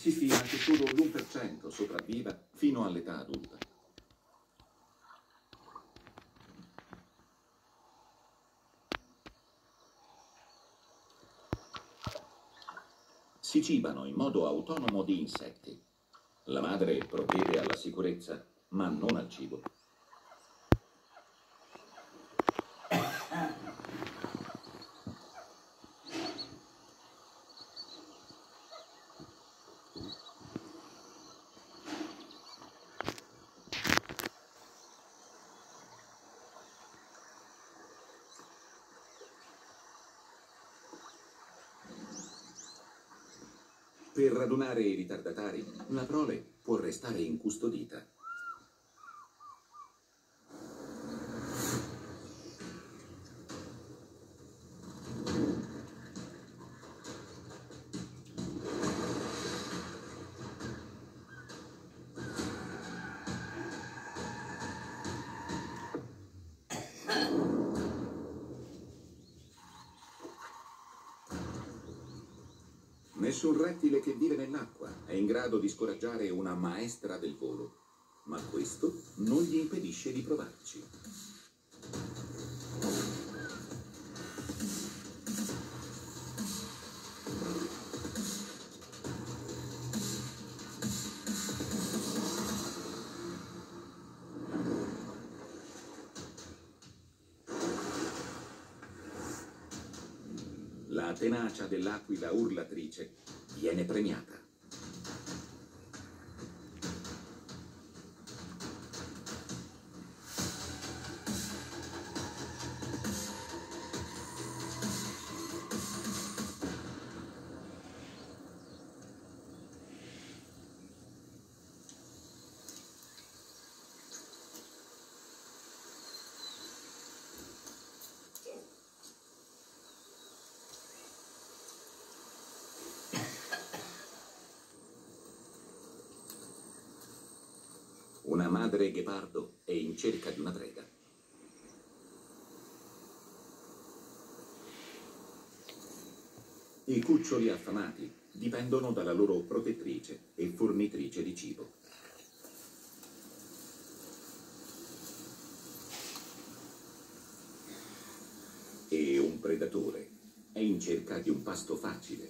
Si stima che solo l'1% sopravviva fino all'età adulta. Si cibano in modo autonomo di insetti. La madre provvede alla sicurezza, ma non al cibo. Per radunare i ritardatari, la prole può restare incustodita. Nessun rettile che vive nell'acqua è in grado di scoraggiare una maestra del volo, ma questo non gli impedisce di provarci. La tenacia dell'aquila urlatrice viene premiata. Una madre ghepardo è in cerca di una preda. I cuccioli affamati dipendono dalla loro protettrice e fornitrice di cibo. E un predatore è in cerca di un pasto facile.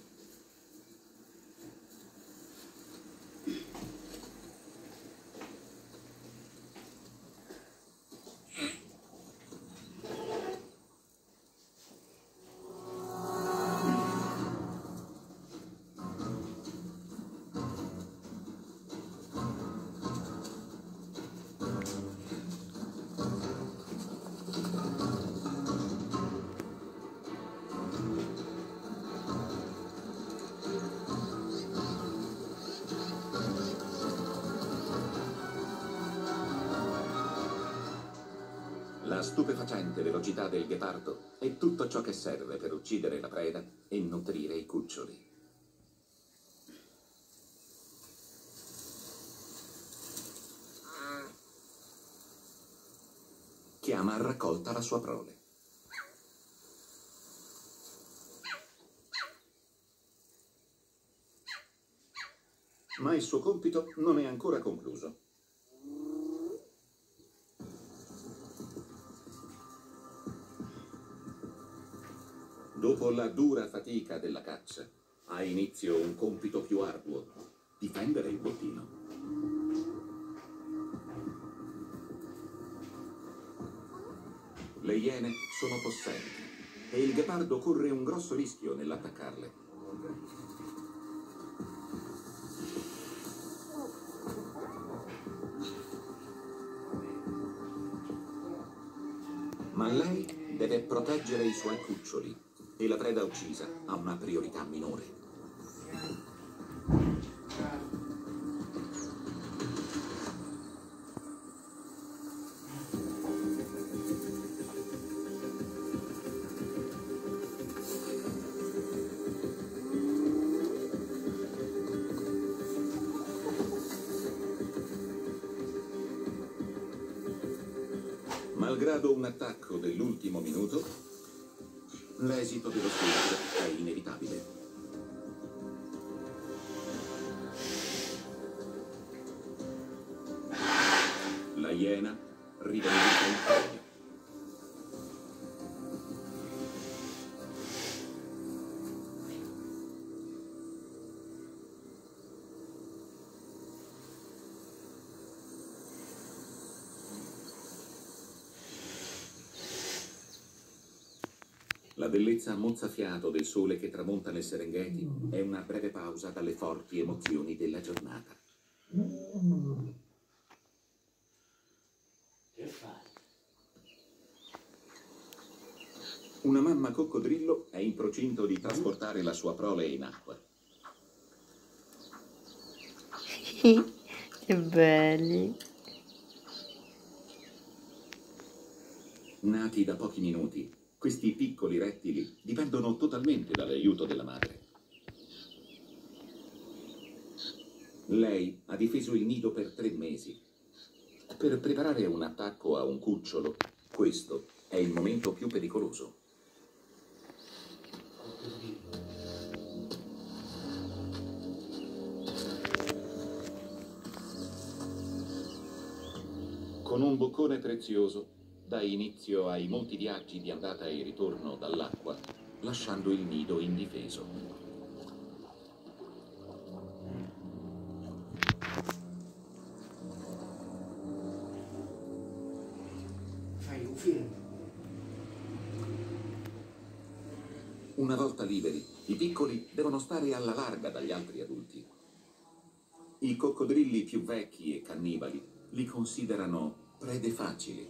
La stupefacente velocità del ghepardo è tutto ciò che serve per uccidere la preda e nutrire i cuccioli. Chiama a raccolta la sua prole. Ma il suo compito non è ancora concluso. Dopo la dura fatica della caccia, ha inizio un compito più arduo: difendere il bottino. Le iene sono possenti e il ghepardo corre un grosso rischio nell'attaccarle. Ma lei deve proteggere i suoi cuccioli e la preda uccisa ha una priorità minore. Malgrado un attacco dell'ultimo minuto, l'esito dello scontro è inevitabile. iena rivendica il premio. La bellezza mozzafiato del sole che tramonta nel Serengeti è una breve pausa dalle forti emozioni della giornata. Una mamma coccodrillo è in procinto di trasportare la sua prole in acqua. Che belli. Nati da pochi minuti, questi piccoli rettili dipendono totalmente dall'aiuto della madre. Lei ha difeso il nido per 3 mesi. Per preparare un attacco a un cucciolo, questo è il momento più pericoloso. Con un boccone prezioso dà inizio ai molti viaggi di andata e ritorno dall'acqua, lasciando il nido indifeso. Una volta liberi, i piccoli devono stare alla larga dagli altri adulti. I coccodrilli più vecchi e cannibali li considerano prede facili.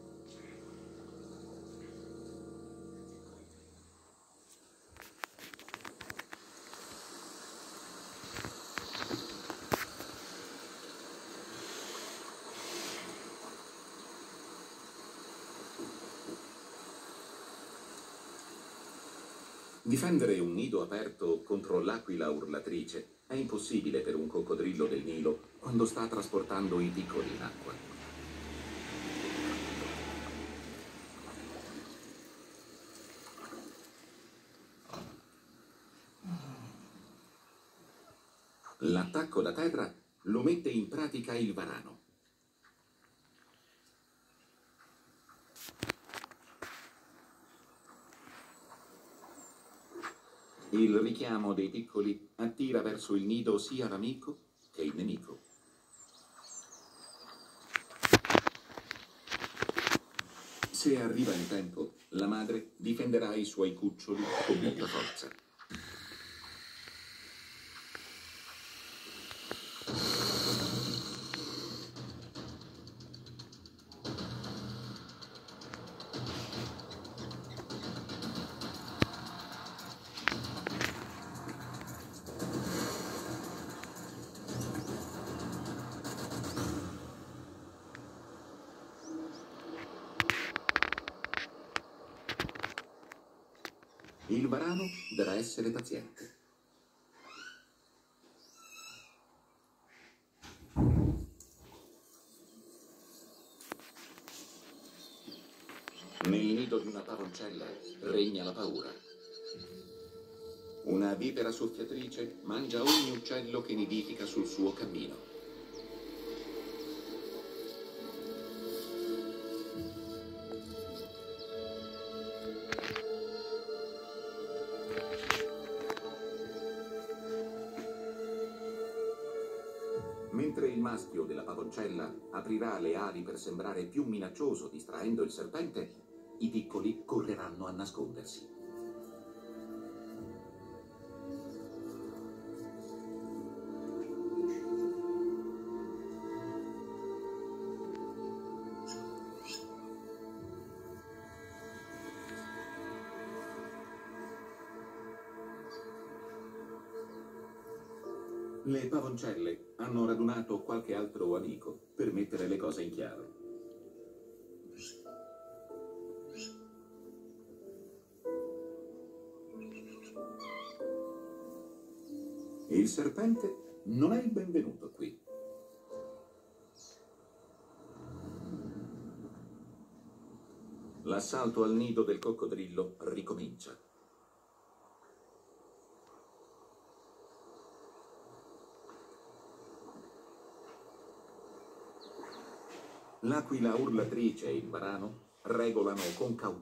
Difendere un nido aperto contro l'aquila urlatrice è impossibile per un coccodrillo del Nilo quando sta trasportando i piccoli in acqua. L'attacco da terra lo mette in pratica il varano. Il richiamo dei piccoli attira verso il nido sia l'amico che il nemico. Se arriva in tempo, la madre difenderà i suoi cuccioli con molta forza. Il varano dovrà essere paziente. Nel nido di una pavoncella regna la paura. Una vipera soffiatrice mangia ogni uccello che nidifica sul suo cammino. Mentre il maschio della pavoncella aprirà le ali per sembrare più minaccioso distraendo il serpente, i piccoli correranno a nascondersi. Le pavoncelle hanno radunato qualche altro amico per mettere le cose in chiaro. Il serpente non è il benvenuto qui. L'assalto al nido del coccodrillo ricomincia. L'aquila urlatrice e il varano regolano con cautela